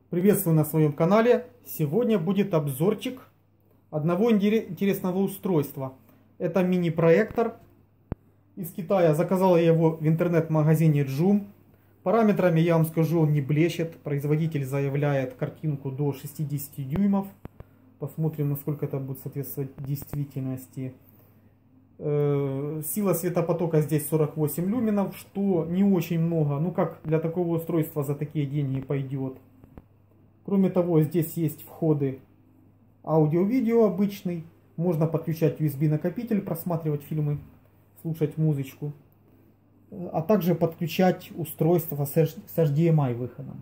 Приветствую на своем канале. Сегодня будет обзорчик одного интересного устройства. Это мини-проектор из Китая. Заказал я его в интернет-магазине Joom. Параметрами я вам скажу, он не блещет. Производитель заявляет картинку до 60 дюймов. Посмотрим, насколько это будет соответствовать действительности. Сила светопотока здесь 48 люменов, что не очень много. Ну как для такого устройства за такие деньги пойдет. Кроме того, здесь есть входы аудио-видео обычный. Можно подключать USB-накопитель, просматривать фильмы, слушать музычку. А также подключать устройство с HDMI выходом.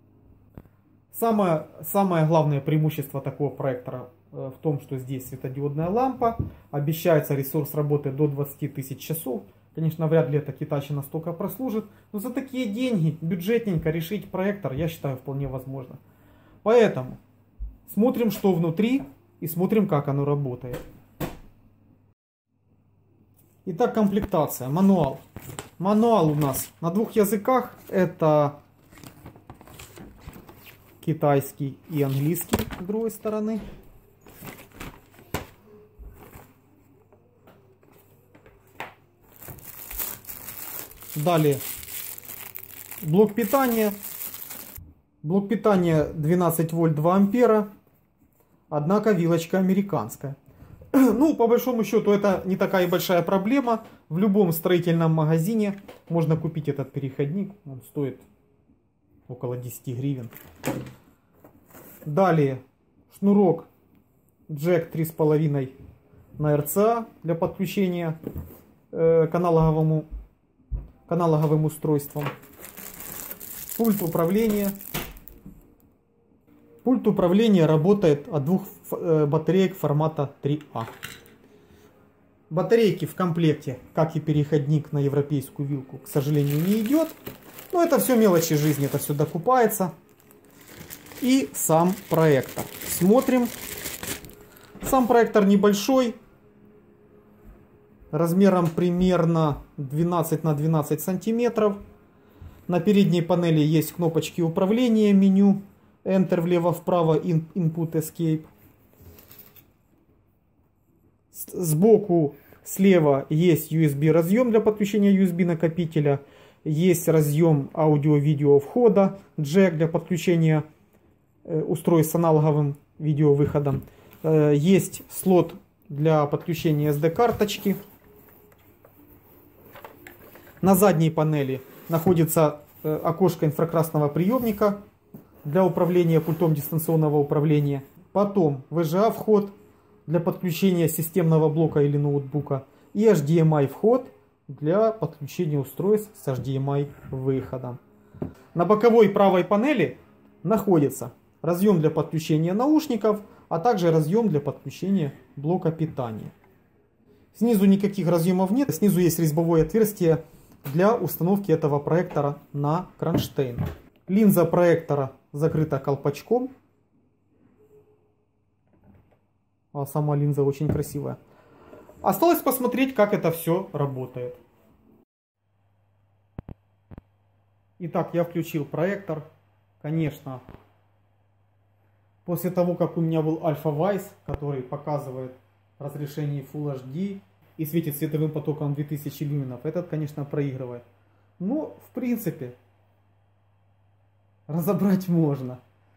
Самое главное преимущество такого проектора в том, что здесь светодиодная лампа. Обещается ресурс работы до 20 тысяч часов. Конечно, вряд ли эта китайщина столько прослужит. Но за такие деньги бюджетненько решить проектор, я считаю, вполне возможно. Поэтому смотрим, что внутри, и смотрим, как оно работает. Итак, комплектация. Мануал. Мануал у нас на двух языках. Это китайский и английский с другой стороны. Далее блок питания. Блок питания 12 вольт 2 ампера. Однако вилочка американская. Ну, по большому счету, это не такая большая проблема. В любом строительном магазине можно купить этот переходник. Он стоит около 10 гривен. Далее шнурок джек 3,5 на RCA для подключения к аналоговым устройствам. Пульт управления. Пульт управления работает от двух батареек формата 3А. Батарейки в комплекте, как и переходник на европейскую вилку, к сожалению, не идет. Но это все мелочи жизни, это все докупается. И сам проектор. Смотрим. Сам проектор небольшой. Размером примерно 12 на 12 сантиметров. На передней панели есть кнопочки управления, меню. Enter влево-вправо, Input Escape. Сбоку слева есть USB разъем для подключения USB накопителя. Есть разъем аудио-видео входа. Джек для подключения устройств с аналоговым видеовыходом. Есть слот для подключения SD-карточки. На задней панели находится окошко инфракрасного приемника для управления пультом дистанционного управления. Потом VGA вход для подключения системного блока или ноутбука. И HDMI вход для подключения устройств с HDMI выходом. На боковой правой панели находится разъем для подключения наушников, а также разъем для подключения блока питания. Снизу никаких разъемов нет. Снизу есть резьбовое отверстие для установки этого проектора на кронштейн. Линза проектора закрыта колпачком. А сама линза очень красивая. Осталось посмотреть, как это все работает. Итак, я включил проектор. Конечно, после того, как у меня был Alpha Wise, который показывает разрешение Full HD и светит световым потоком 2000 люменов, этот, конечно, проигрывает. Но, в принципе, разобрать можно.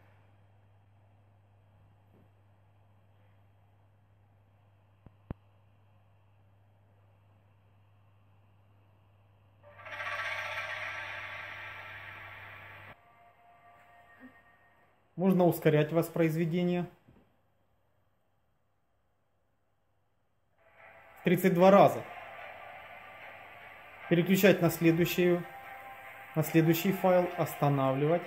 Можно ускорять воспроизведение. 32 раза. Переключать на следующий файл, останавливать.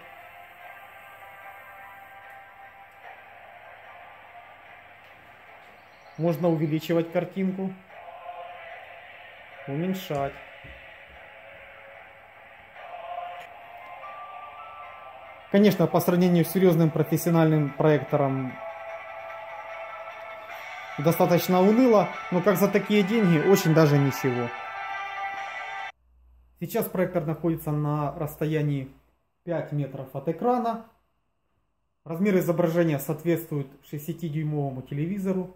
Можно увеличивать картинку, уменьшать. Конечно, по сравнению с серьезным профессиональным проектором достаточно уныло, но как за такие деньги очень даже ничего. Сейчас проектор находится на расстоянии 5 метров от экрана. Размер изображения соответствует 60-дюймовому телевизору.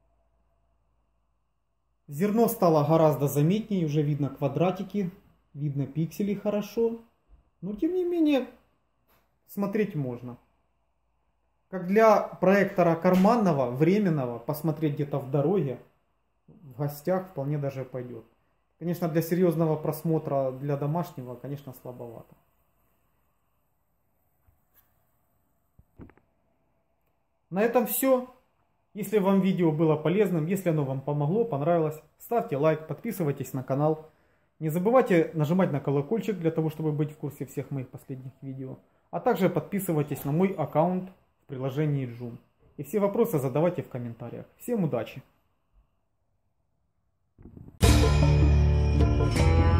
Зерно стало гораздо заметнее, уже видно квадратики, видно пиксели хорошо. Но тем не менее, смотреть можно. Как для проектора карманного, временного, посмотреть где-то в дороге, в гостях вполне даже пойдет. Конечно, для серьезного просмотра, для домашнего, конечно, слабовато. На этом все. Если вам видео было полезным, если оно вам помогло, понравилось, ставьте лайк, подписывайтесь на канал. Не забывайте нажимать на колокольчик для того, чтобы быть в курсе всех моих последних видео. А также подписывайтесь на мой аккаунт в приложении Zoom. И все вопросы задавайте в комментариях. Всем удачи!